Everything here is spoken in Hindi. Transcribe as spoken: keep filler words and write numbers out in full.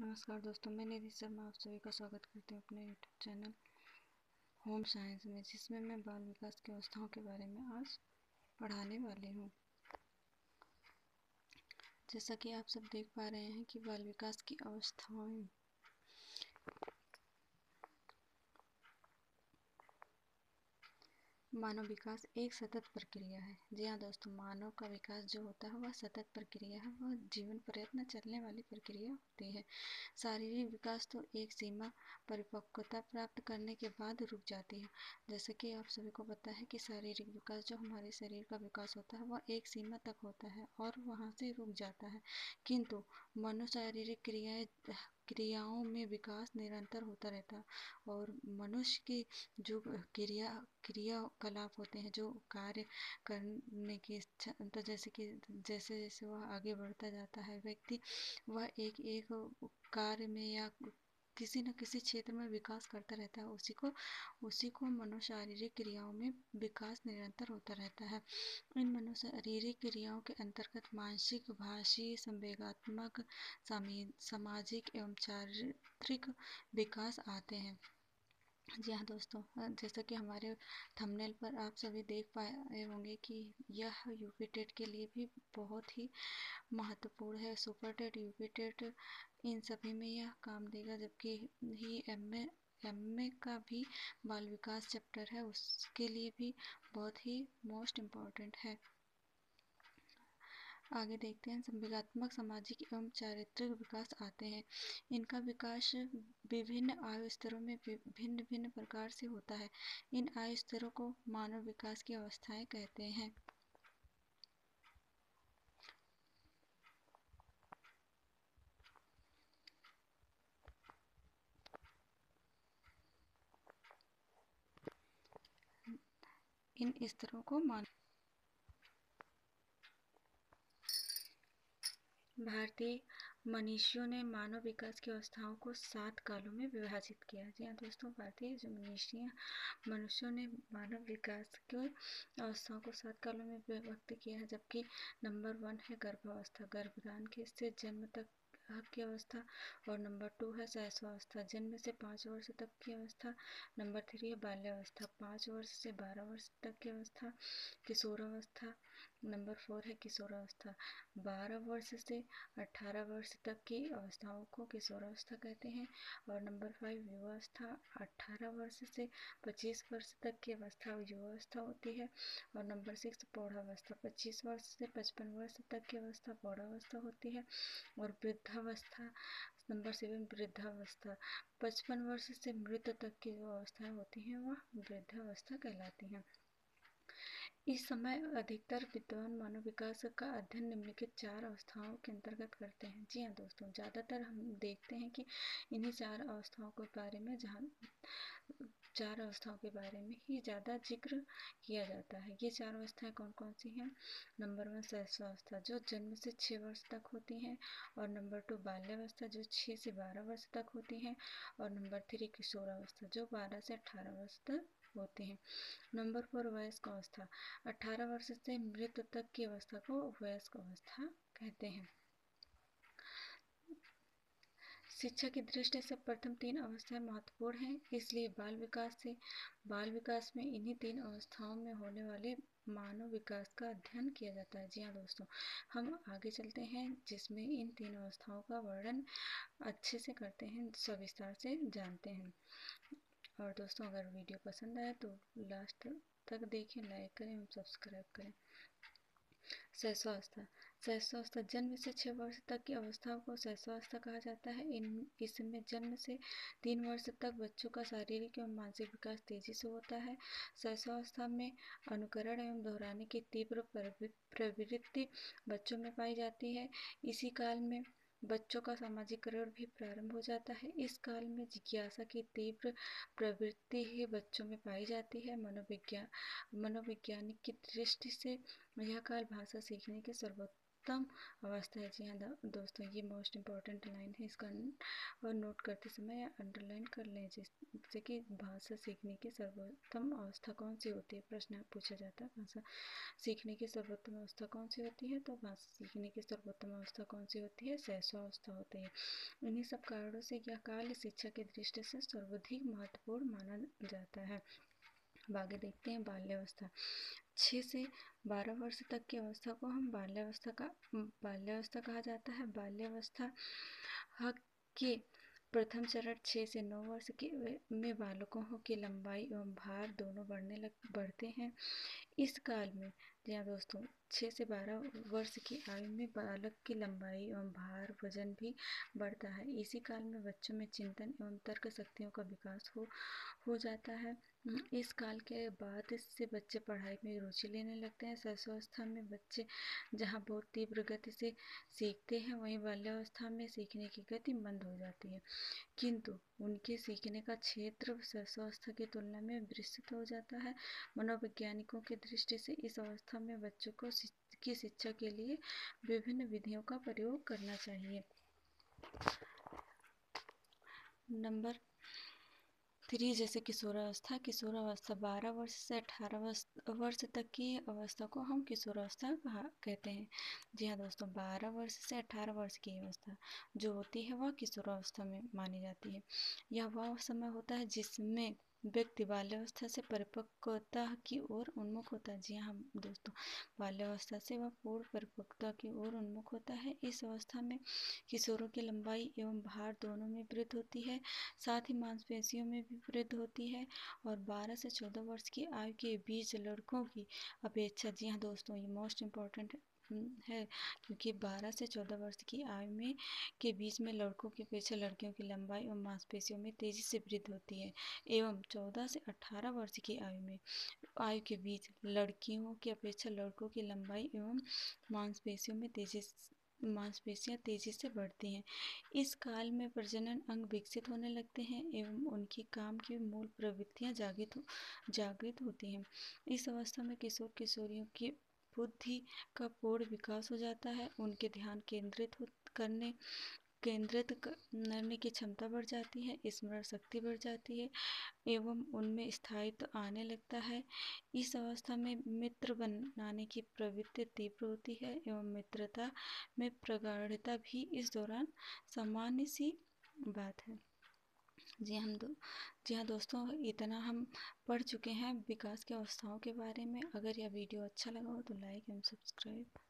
नमस्कार दोस्तों, मैं निधि शर्मा आप सभी का स्वागत करती हूँ अपने यूट्यूब चैनल होम साइंस में, जिसमें मैं बाल विकास की अवस्थाओं के बारे में आज पढ़ाने वाली हूँ। जैसा कि आप सब देख पा रहे हैं कि बाल विकास की अवस्थाएं मानव विकास एक सतत प्रक्रिया है। जी हाँ दोस्तों, मानव का विकास जो होता है वह सतत प्रक्रिया है, वह जीवन प्रयत्न चलने वाली प्रक्रिया होती है। शारीरिक विकास तो एक सीमा परिपक्वता प्राप्त करने के बाद रुक जाती है। जैसे कि आप सभी को पता है कि शारीरिक विकास जो हमारे शरीर का विकास होता है वह एक सीमा तक होता है और वहाँ से रुक जाता है, किंतु मनोशारीरिक क्रियाएं क्रियाओं में विकास निरंतर होता रहता है। और मनुष्य की जो क्रिया क्रियाकलाप होते हैं, जो कार्य करने की इच्छा, तो जैसे कि जैसे जैसे वह आगे बढ़ता जाता है व्यक्ति, वह एक एक कार्य में या किसी न किसी क्षेत्र में विकास करता रहता है। उसी को उसी को मनोशारीरिक क्रियाओं में विकास निरंतर होता रहता है। इन मनोशारीरिक क्रियाओं के अंतर्गत मानसिक, भाषी, संवेगात्मक, सामाजिक एवं चारित्रिक विकास आते हैं। जी हाँ दोस्तों, जैसा कि हमारे थंबनेल पर आप सभी देख पाए होंगे कि यह यूपी टेट के लिए भी बहुत ही महत्वपूर्ण है। सुपर टेट, यूपी टेट, इन सभी में यह काम देगा। जबकि ही एमए एमए का भी बाल विकास चैप्टर है, उसके लिए भी बहुत ही मोस्ट इम्पॉर्टेंट है। आगे देखते हैं, संवेगात्मक, सामाजिक एवं चारित्रिक विकास आते हैं। इनका विकास विभिन्न आयु स्तरों में भिन्न भिन्न प्रकार से होता है। इन आयु स्तरों को मानव विकास की अवस्थाएं कहते हैं। इन स्तरों को मान भारतीय मनीषियों ने मानव विकास की अवस्थाओं को सात कालों में विभाजित किया। जी हाँ दोस्तों, भारतीय जो मनीषियों मनुष्यों ने मानव विकास की अवस्थाओं को सात कालों में विभक्त किया है। जबकि नंबर वन है गर्भावस्था, गर्भधान के से जन्म तक की अवस्था। और नंबर टू है शैशवावस्था, जन्म से पाँच वर्ष तक की अवस्था। नंबर थ्री है बाल्यावस्था, पाँच वर्ष से बारह वर्ष तक की अवस्था। किशोरावस्था, नंबर फोर है किशोरावस्था, बारह वर्ष से अठारह वर्ष तक की अवस्थाओं को किशोरावस्था कहते हैं। और नंबर फाइव युवावस्था, अठारह वर्ष से पच्चीस वर्ष तक की अवस्था युवावस्था होती है। और नंबर सिक्स प्रौढ़ावस्था, पच्चीस वर्ष से पचपन वर्ष तक की अवस्था प्रौढ़ावस्था होती है। और वृद्धावस्था, नंबर सेवन वृद्धावस्था, पचपन वर्ष से मृत तक की जो अवस्थाएं होती हैं वह वृद्धावस्था कहलाती हैं। इस समय अधिकतर विद्वान मानव विकास का अध्ययन निम्नलिखित चार अवस्थाओं के अंतर्गत करते हैं। जी हाँ दोस्तों, ज़्यादातर हम देखते हैं कि इन्हीं चार अवस्थाओं के बारे में जहाँ चार अवस्थाओं के बारे में ही ज़्यादा जिक्र किया जाता है। ये चार अवस्थाएं कौन कौन सी हैं? नंबर वन शैशवावस्था, जो जन्म से छः वर्ष तक होती हैं। और नंबर टू बाल्यावस्था, जो छः से बारह वर्ष तक होती हैं। और नंबर थ्री किशोरावस्था, जो बारह से अठारह वर्ष तक होते हैं। नंबर फोर वयस्क अवस्था, अठारह वर्ष से मृत तक की अवस्था को वयस्क अवस्था कहते हैं। शिक्षा की दृष्टि से प्रथम तीन अवस्थाएं महत्वपूर्ण हैं, इसलिए बाल विकास से बाल विकास में इन्हीं तीन अवस्थाओं में होने वाले मानव विकास का अध्ययन किया जाता है। जी हाँ दोस्तों, हम आगे चलते हैं जिसमें इन तीन अवस्थाओं का वर्णन अच्छे से करते हैं, सविस्तार से जानते हैं। और दोस्तों, अगर वीडियो पसंद आए तो लास्ट तक देखें, लाइक करें और सब्सक्राइब करें। शैशवावस्था, शैशवावस्था जन्म से छः वर्ष तक की अवस्था को शैशवावस्था कहा जाता है। इन इसमें जन्म से तीन वर्ष तक बच्चों का शारीरिक एवं मानसिक विकास तेजी से होता है। शैशवावस्था में अनुकरण एवं दोहराने की तीव्र प्रवृत्ति बच्चों में पाई जाती है। इसी काल में बच्चों का सामाजिकरण भी प्रारंभ हो जाता है। इस काल में जिज्ञासा की तीव्र प्रवृत्ति ही बच्चों में पाई जाती है। मनोविज्ञान मनोवैज्ञानिक की दृष्टि से यह काल भाषा सीखने के सर्वोत्तम सर्वोत्तम अवस्था है। जी हाँ दोस्तों, ये मोस्ट इम्पॉर्टेंट लाइन है, इसका और नोट करते समय या अंडरलाइन कर लें। जैसे कि भाषा सीखने की सर्वोत्तम अवस्था कौन सी होती है, प्रश्न पूछा जाता है। भाषा सीखने की सर्वोत्तम अवस्था कौन सी होती है, तो भाषा सीखने की सर्वोत्तम अवस्था कौन सी होती है, शैशवावस्था होती है। इन्हीं सब कारणों से यह काल शिक्षा की दृष्टि से सर्वाधिक महत्वपूर्ण माना जाता है। आगे देखते हैं बाल्यावस्था। छः से बारह वर्ष तक की अवस्था को हम बाल्यावस्था का बाल्यावस्था कहा जाता है। बाल्यावस्था के प्रथम चरण छः से नौ वर्ष के में बालकों की लंबाई एवं भार दोनों बढ़ने लग बढ़ते हैं। इस काल में जी हाँ दोस्तों, छः से बारह वर्ष की आयु में बालक की लंबाई एवं भार वजन भी बढ़ता है। इसी काल में बच्चों में चिंतन एवं तर्क शक्तियों का विकास हो हो जाता है। इस काल के बाद से बच्चे पढ़ाई में रुचि लेने लगते हैं। शैशवावस्था में बच्चे जहाँ बहुत तीव्र गति से सीखते हैं, वहीं बाल्यावस्था में सीखने की गति मंद हो जाती है, किंतु उनके सीखने का क्षेत्र शैशवावस्था की तुलना में विस्तृत हो जाता है। मनोवैज्ञानिकों की दृष्टि से इस अवस्था में बच्चों को की शिक्षा के लिए विभिन्न विधियों का प्रयोग करना चाहिए। नंबर थ्री, जैसे किशोरावस्था। किशोरावस्था बारह वर्ष से अठारह वर्ष तक की अवस्था को हम किशोरावस्था कहते हैं। जी हाँ दोस्तों, बारह वर्ष से अठारह वर्ष की अवस्था जो होती है वह किशोरावस्था में मानी जाती है। यह वह समय होता है जिसमें व्यक्ति बाल्यावस्था से परिपक्वता की ओर उन्मुख होता है। जी हाँ दोस्तों, बाल्यावस्था से वह पूर्ण परिपक्वता की ओर उन्मुख होता है। इस अवस्था में किशोरों की लंबाई एवं भार दोनों में वृद्धि होती है, साथ ही मांसपेशियों में भी वृद्धि होती है। और बारह से चौदह वर्ष की आयु के बीच लड़कों की अपेक्षा, जी हाँ दोस्तों, ये मोस्ट इम्पॉर्टेंट है, क्योंकि बारह से चौदह वर्ष की आयु में के बीच में लड़कों की अपेक्षा लड़कियों की लंबाई और मांसपेशियों में तेजी से वृद्धि होती है। एवं चौदह से अठारह वर्ष की आयु में आयु के बीच लड़कियों की अपेक्षा लड़कों की लंबाई एवं मांसपेशियों में तेजी मांसपेशियां तेजी से बढ़ती हैं। इस काल में प्रजनन अंग विकसित होने लगते हैं एवं उनकी काम की मूल प्रवृत्तियां जागृत जागृत होती हैं। इस अवस्था में किशोर किशोरियों की बुद्धि का पूर्ण विकास हो जाता है। उनके ध्यान केंद्रित करने केंद्रित करने की क्षमता बढ़ जाती है, स्मरण शक्ति बढ़ जाती है एवं उनमें स्थायित्व आने लगता है। इस अवस्था में मित्र बनाने की प्रवृत्ति तीव्र होती है एवं मित्रता में प्रगाढ़ता भी इस दौरान सामान्य सी बात है। जी हम दो जी हाँ दोस्तों, इतना हम पढ़ चुके हैं विकास की अवस्थाओं के बारे में। अगर यह वीडियो अच्छा लगा हो तो लाइक एवं सब्सक्राइब